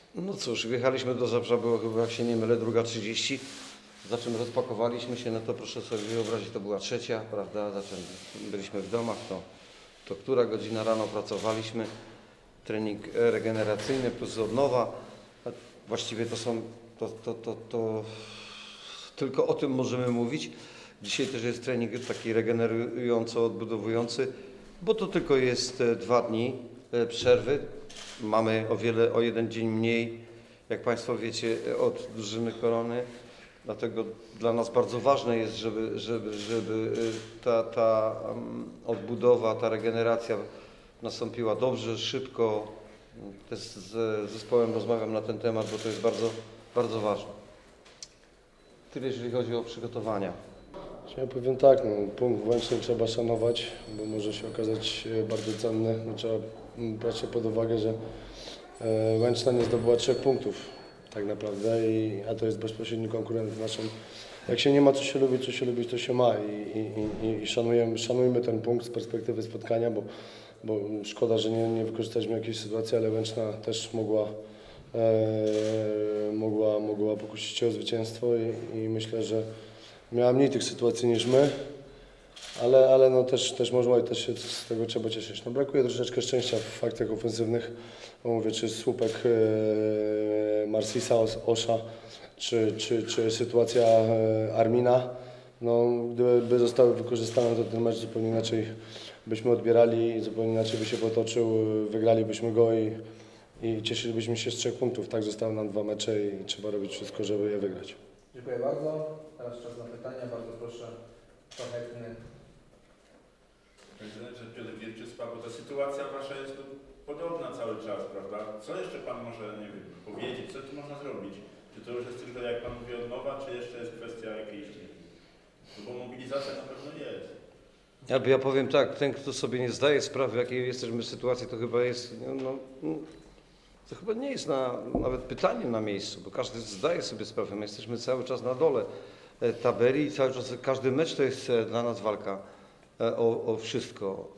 No cóż, wjechaliśmy do Zabrza, było chyba, jak się nie mylę, 2:30. Za czym rozpakowaliśmy się, no to proszę sobie wyobrazić, to była 3:00, prawda? Za czym byliśmy w domach, to która godzina rano pracowaliśmy. Trening regeneracyjny plus odnowa. Właściwie to są, to tylko o tym możemy mówić. Dzisiaj też jest trening taki regenerująco odbudowujący, bo to tylko jest 2 dni przerwy. Mamy o 1 dzień mniej, jak Państwo wiecie, od drużyny Korony. Dlatego dla nas bardzo ważne jest, żeby ta odbudowa, ta regeneracja nastąpiła dobrze, szybko. Też z zespołem rozmawiam na ten temat, bo to jest bardzo, bardzo ważne. Tyle, jeżeli chodzi o przygotowania. Ja powiem tak, no, punkt Łęczny trzeba szanować, bo może się okazać bardzo cenny. No, trzeba brać pod uwagę, że Łęczna nie zdobyła 3 punktów tak naprawdę, a to jest bezpośredni konkurent w naszym. Jak się nie ma, co się lubić, to się ma i szanujmy ten punkt z perspektywy spotkania, bo szkoda, że nie wykorzystaliśmy jakiejś sytuacji, ale Łęczna też mogła pokusić się o zwycięstwo i myślę, że miała mniej tych sytuacji niż my, ale no też można i też się z tego trzeba cieszyć. No brakuje troszeczkę szczęścia w faktach ofensywnych, bo mówię, czy słupek Marsisa, Osza, czy sytuacja Armina. No, gdyby zostały wykorzystane, to ten mecz zupełnie inaczej byśmy odbierali, zupełnie inaczej by się potoczył, wygralibyśmy go i cieszylibyśmy się z 3 punktów. Tak, zostały nam 2 mecze i trzeba robić wszystko, żeby je wygrać. Dziękuję bardzo. Teraz czas na pytania. Bardzo proszę. Kto chętny? Piotr Wierczyspa, bo ta sytuacja wasza jest podobna cały czas, prawda? Co jeszcze Pan może, nie wiem, powiedzieć? Co tu można zrobić? Czy to już jest tylko, jak Pan mówi, odnowa, czy jeszcze jest kwestia jakiejś... No bo mobilizacja na pewno jest. Ja powiem tak, ten, kto sobie nie zdaje sprawy, w jakiej jesteśmy sytuacji, to chyba jest, to chyba nie jest nawet pytanie na miejscu, bo każdy zdaje sobie sprawę. My jesteśmy cały czas na dole tabeli i cały czas każdy mecz to jest dla nas walka o wszystko.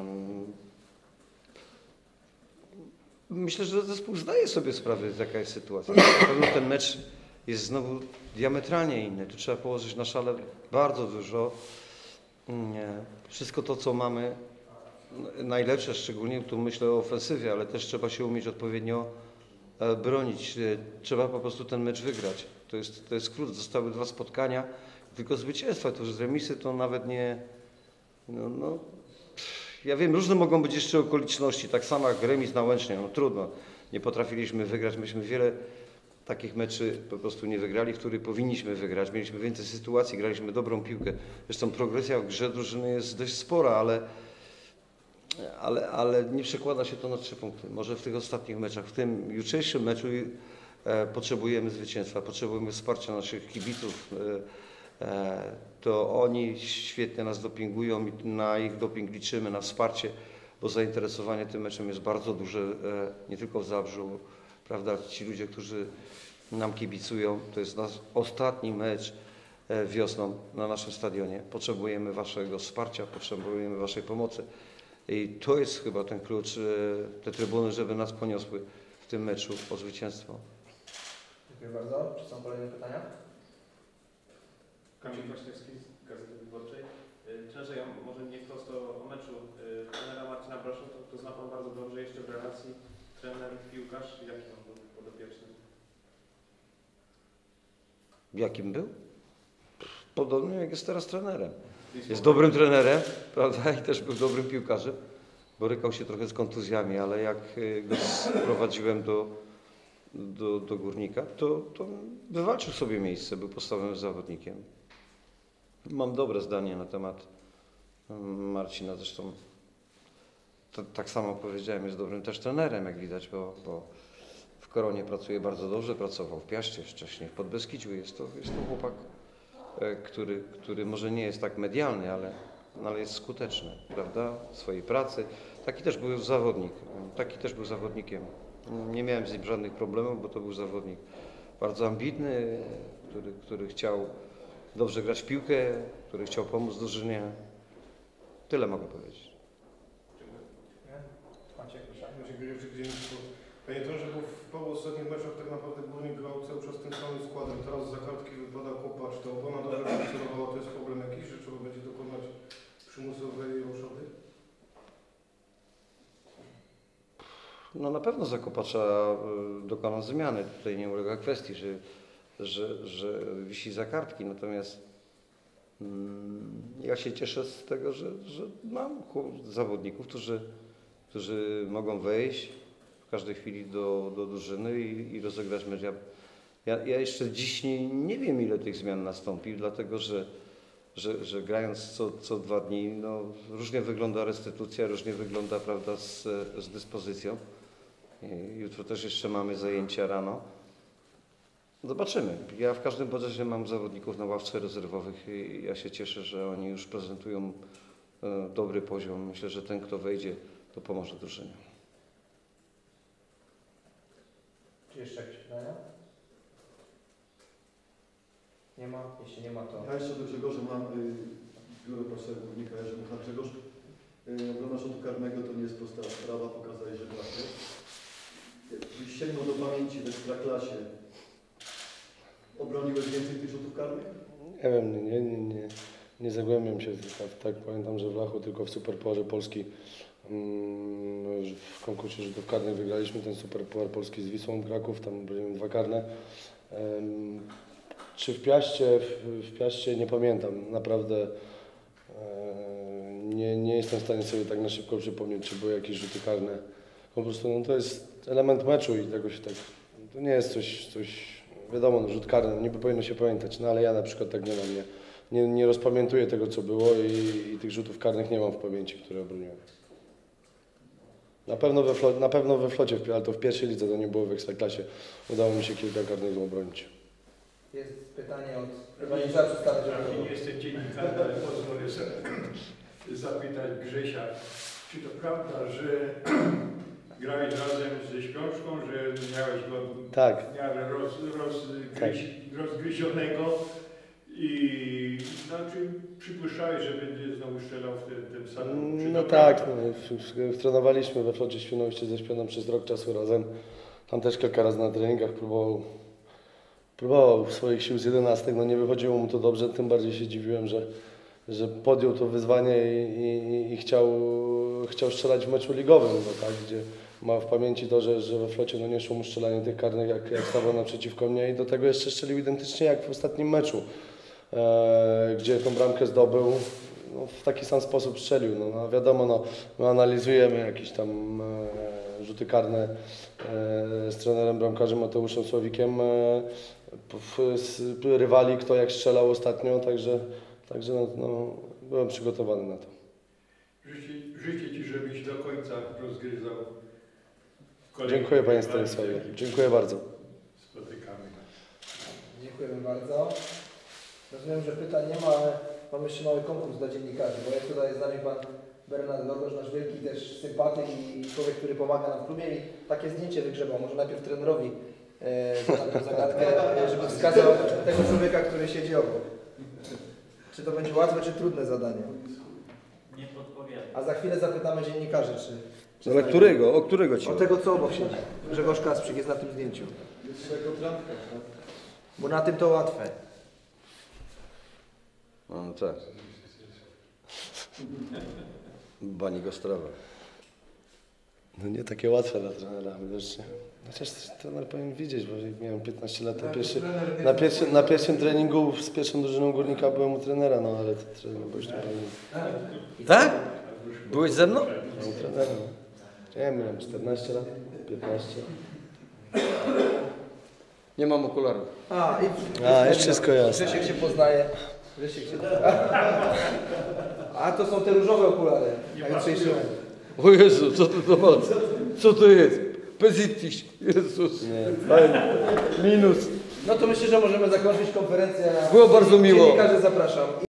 Myślę, że zespół zdaje sobie sprawę, jaka jest sytuacja. Na pewno ten mecz jest znowu diametralnie inny. Tu trzeba położyć na szale bardzo dużo. Wszystko to, co mamy, najlepsze, szczególnie tu myślę o ofensywie, ale też trzeba się umieć odpowiednio bronić. Trzeba po prostu ten mecz wygrać. To jest klucz. Zostały 2 spotkania, tylko zwycięstwa. To już z remisy to nawet nie... Ja wiem, różne mogą być jeszcze okoliczności, tak samo jak remis na Łęcznie, no trudno. Nie potrafiliśmy wygrać, myśmy wiele takich meczy po prostu nie wygrali, w których powinniśmy wygrać. Mieliśmy więcej sytuacji, graliśmy dobrą piłkę. Zresztą progresja w grze drużyny jest dość spora, ale nie przekłada się to na 3 punkty. Może w tych ostatnich meczach, w tym jutrzejszym meczu potrzebujemy zwycięstwa, potrzebujemy wsparcia naszych kibiców. To oni świetnie nas dopingują i na ich doping liczymy, na wsparcie, bo zainteresowanie tym meczem jest bardzo duże, nie tylko w Zabrzu, prawda? Ci ludzie, którzy nam kibicują, to jest nasz ostatni mecz wiosną na naszym stadionie. Potrzebujemy waszego wsparcia, potrzebujemy waszej pomocy i to jest chyba ten klucz, te trybuny, żeby nas poniosły w tym meczu o zwycięstwo. Dziękuję bardzo. Czy są kolejne pytania? Kamil Kwaśniewski z Gazety Wyborczej. Trenerze, ja może nie prosto o meczu trenera Marcina Brosza, to zna Pan bardzo dobrze jeszcze w relacji trener-piłkarz. Jaki on był podopieczny? Jakim był? Podobnie jak jest teraz trenerem. Jest dobrym trenerem, prawda, i też był dobrym piłkarzem. Borykał się trochę z kontuzjami, ale jak go sprowadziłem do Górnika, to wywalczył sobie miejsce, był podstawowym zawodnikiem. Mam dobre zdanie na temat Marcina, zresztą tak samo powiedziałem, jest dobrym też trenerem, jak widać, bo w Koronie pracuje bardzo dobrze, pracował w Piaście wcześniej, w Podbeskidziu. Jest to chłopak, który może nie jest tak medialny, ale jest skuteczny, prawda, w swojej pracy. Taki też był zawodnikiem. Nie miałem z nim żadnych problemów, bo to był zawodnik bardzo ambitny, który chciał dobrze grać w piłkę, który chciał pomóc drużynie. Tyle mogę powiedzieć. Maciek, proszę. Dziękuję. W dzienniku Panie trenerze, bo w paru ostatnich meczach tak naprawdę Górnik grał cały czas tym samym składem. Teraz za kartki wypada Kopacz. To obrona dobrze funkcjonowała, to jest problem jakiś, że trzeba będzie dokonać przymusowej roszady? No na pewno za Kopacza dokonał zmiany. Tutaj nie ulega kwestii, że wisi za kartki. Natomiast ja się cieszę z tego, że mam zawodników, którzy mogą wejść w każdej chwili do drużyny i rozegrać mecz. Ja jeszcze dziś nie wiem, ile tych zmian nastąpi, dlatego że grając co 2 dni, no, różnie wygląda restytucja, różnie wygląda, prawda, z dyspozycją. Jutro też jeszcze mamy zajęcia rano. Zobaczymy. Ja w każdym razie mam zawodników na ławce rezerwowych i ja się cieszę, że oni już prezentują dobry poziom. Myślę, że ten, kto wejdzie, to pomoże drużynie. Czy jeszcze jakieś pytania? Nie ma? Jeśli nie ma, to... Ja jeszcze do Grzegorza mam biuro pasera Górnika Jerzymcha. Grzegorz, obrona rzutu karnego to nie jest prosta sprawa, pokazałeś, że trafię. Jakbyś sięgnął do pamięci w Ekstraklasie, obroniłeś więcej tych rzutów karnych? Nie wiem, nie zagłębiam się. Tak pamiętam, że w Lachu tylko w Superpucharze Polski w konkursie rzutów karnych wygraliśmy ten Superpuchar Polski z Wisłą Kraków, tam były 2 karne. Czy w Piaście nie pamiętam, naprawdę nie jestem w stanie sobie tak na szybko przypomnieć, czy były jakieś rzuty karne. Po prostu no, to jest element meczu i tego się tak, to nie jest coś wiadomo, no, rzut karny, niby powinno się pamiętać, no ale ja na przykład tak nie mam, nie rozpamiętuję tego, co było i tych rzutów karnych nie mam w pamięci, które obroniłem. Na pewno we flocie, ale to w pierwszej lidze, to nie było w Ekstraklasie. Udało mi się kilka karnych obronić. Jest pytanie od... Chyba nie trzeba przedstawić. Ja nie jestem dziennikarzem, ale pozwolę sobie zapytać Grzesia, czy to prawda, że grałeś razem ze Śpiączką, że miałeś go Tak. w miarę rozgryzionego i znaczy przypuszczałeś, że będzie znowu strzelał w tym samym... No tak, no, trenowaliśmy we flocie Świnoujście ze Śpioną przez rok czasu razem. Tam też kilka razy na treningach próbował swoich sił z 11, no nie wychodziło mu to dobrze, tym bardziej się dziwiłem, że podjął to wyzwanie i chciał strzelać w meczu ligowym, no tak, gdzie ma w pamięci to, że we flocie no nie szło mu strzelanie tych karnych, jak stawał naprzeciwko mnie i do tego jeszcze strzelił identycznie jak w ostatnim meczu, gdzie tą bramkę zdobył, no, w taki sam sposób strzelił. No wiadomo, no, my analizujemy jakieś tam rzuty karne z trenerem bramkarzem Mateuszem Sławikiem, rywali, kto jak strzelał ostatnio, także no, byłem przygotowany na to. Życzę Ci, żebyś do końca rozgryzał. Dziękuję Panie Stanisławie. Dziękuję bardzo. Spotykamy. Dziękujemy bardzo. Rozumiem, że pytań nie ma, ale mamy jeszcze mały konkurs dla dziennikarzy, bo jest tutaj z nami Pan Bernard Gorgosz, nasz wielki też sympatyk i człowiek, który pomaga nam w klubie i takie zdjęcie wygrzebał. Może najpierw trenerowi taką zagadkę, żeby wskazał tego człowieka, który siedzi obok. Czy to będzie łatwe, czy trudne zadanie? Nie podpowiadam. A za chwilę zapytamy dziennikarzy, czy Ale którego? O którego ci? o tego, co obok siedzi. Grzegorz Kasprzyk jest na tym zdjęciu. Jest jako trampka, tak? Bo na tym to łatwe. No tak. Bani go strawa. No nie takie łatwe dla trenera, widocznie. Chociaż trener powinien widzieć, bo miałem 15 lat. Na pierwszym treningu z pierwszą drużyną Górnika byłem u trenera, no ale trener bo już nie pamiętam. Tak? Byłeś ze mną? U trenera. Nie wiem, miałem 14 lat, 15. Nie mam okularów. Jest wszystko jasne. Grzesiek się poznaje. A to są te różowe okulary. O Jezu, co to ma? Co to jest? Bezitiś. Jezus. Nie. Fajnie. Minus. No to myślę, że możemy zakończyć konferencję. Było bardzo miło. Dziennikarzy zapraszam.